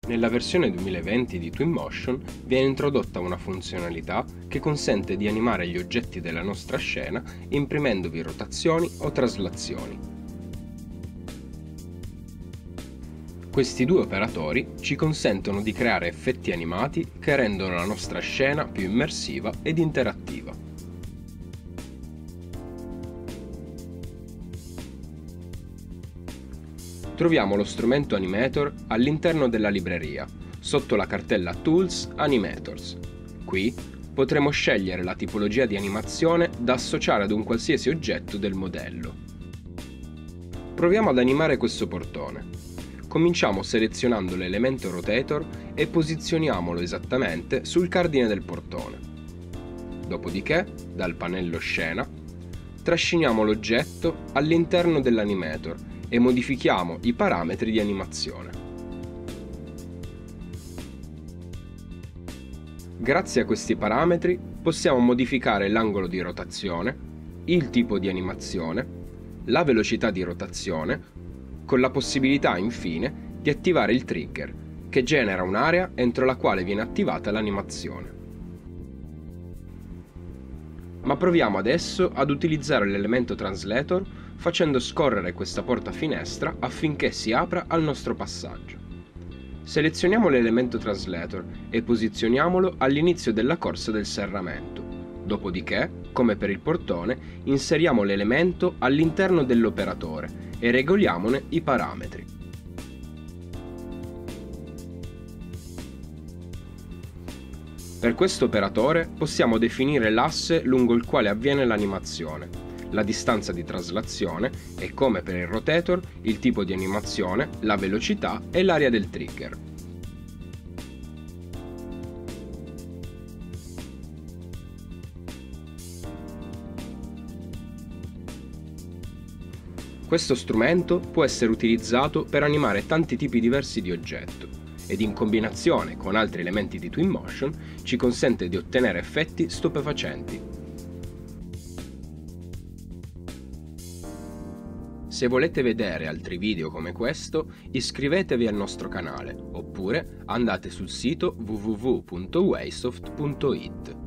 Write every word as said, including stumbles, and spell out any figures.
Nella versione duemilaventi di Twinmotion viene introdotta una funzionalità che consente di animare gli oggetti della nostra scena imprimendovi rotazioni o traslazioni. Questi due operatori ci consentono di creare effetti animati che rendono la nostra scena più immersiva ed interattiva. Troviamo lo strumento Animator all'interno della libreria, sotto la cartella Tools Animators. Qui potremo scegliere la tipologia di animazione da associare ad un qualsiasi oggetto del modello. Proviamo ad animare questo portone. Cominciamo selezionando l'elemento Rotator e posizioniamolo esattamente sul cardine del portone. Dopodiché, dal pannello Scena, trasciniamo l'oggetto all'interno dell'Animator e modifichiamo i parametri di animazione. Grazie a questi parametri possiamo modificare l'angolo di rotazione, il tipo di animazione, la velocità di rotazione, con la possibilità infine di attivare il trigger, che genera un'area entro la quale viene attivata l'animazione. Ma proviamo adesso ad utilizzare l'elemento Translator facendo scorrere questa porta finestra affinché si apra al nostro passaggio. Selezioniamo l'elemento Translator e posizioniamolo all'inizio della corsa del serramento. Dopodiché, come per il portone, inseriamo l'elemento all'interno dell'operatore e regoliamone i parametri. Per questo operatore possiamo definire l'asse lungo il quale avviene l'animazione, la distanza di traslazione e, come per il rotator, il tipo di animazione, la velocità e l'area del trigger. Questo strumento può essere utilizzato per animare tanti tipi diversi di oggetto ed in combinazione con altri elementi di Twinmotion ci consente di ottenere effetti stupefacenti. Se volete vedere altri video come questo, iscrivetevi al nostro canale oppure andate sul sito w w w punto waysoft punto it.